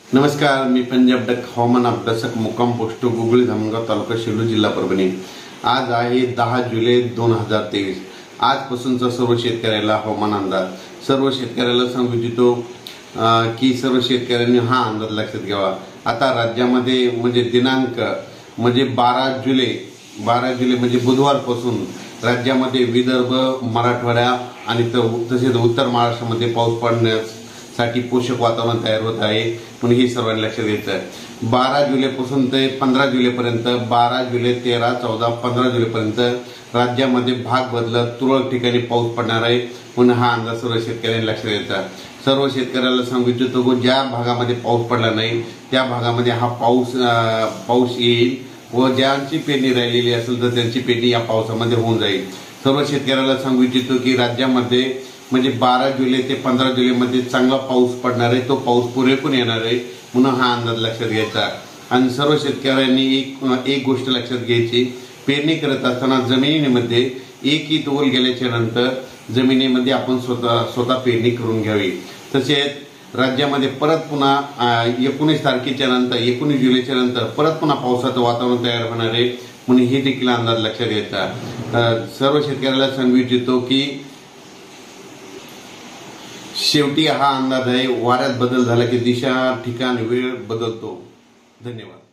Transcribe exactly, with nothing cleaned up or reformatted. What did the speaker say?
नमस्कार, मी पंजाब डक हवामान अभ्यासक मुक्काम पोस्ट गुगळी धामणगाव तालुका शेलू जिल्हा परभणी। आज आहे दहा जुलै दोन हजार तेवीस। आजपासूनचा सर्व शेतकऱ्याला हवामान अंदाज। सर्व शेतकऱ्याला सांगू इच्छितो की सर्व शेतकऱ्यांनी हा अंदाज लक्षात घ्यावा। आता राज्यामध्ये म्हणजे दिनांक म्हणजे बारा जुलै बारा जुलै म्हणजे बुधवारपासून राज्यामध्ये विदर्भ, मराठवाडा आणि तसेच उत्तर महाराष्ट्रामध्ये पाऊस पडण्यासाठी पोषक वातावरण तयार होत आहे, म्हणून हे सर्वांनी लक्षात घ्यायचं आहे। बारा जुलैपासून ते पंधरा जुलैपर्यंत बारा जुलै तेरा चौदा पंधरा जुलैपर्यंत राज्यामध्ये भाग बदलत तुरळक ठिकाणी पाऊस पडणार आहे, म्हणून हा अंदाज सर्व शेतकऱ्यांनी लक्षात घ्यायचा। सर्व शेतकऱ्याला सांगू इच्छितो की ज्या भागामध्ये पाऊस पडला नाही त्या भागामध्ये हा पाऊस पाऊस येईल व ज्यांची पेरणी राहिलेली असेल तर त्यांची पेरणी या पावसामध्ये होऊन जाईल। सर्व शेतकऱ्याला सांगू इच्छितो की राज्यामध्ये म्हणजे बारा जुलै ते पंधरा जुलै मध्ये चांगला पाऊस पडणार आहे, तो पाऊस पुरेपूर येणार आहे, म्हणून हा अंदाज लक्षात घ्यायचा। आणि सर्व शेतकऱ्यांनी एक एक गोष्ट लक्षात घ्यायची, पेरणी करत असताना जमिनीमध्ये एक ईत ओल गेल्याच्या नंतर जमिनीमध्ये आपण स्वतः स्वतः पेरणी करून घ्यावी। तसेच राज्यामध्ये परत पुन्हा एकोणीस तारखेच्या नंतर एकोणीस जुलैच्या नंतर परत पुन्हा पावसाचं वातावरण तयार होणार आहे, म्हणून हे देखील अंदाज लक्षात घ्यायचा। सर्व शेतकऱ्याला सांगू इच्छितो की शेवटी हा अंदाज आहे, वाऱ्यात बदल झाला की दिशा, ठिकाण, वेळ बदलतो। धन्यवाद।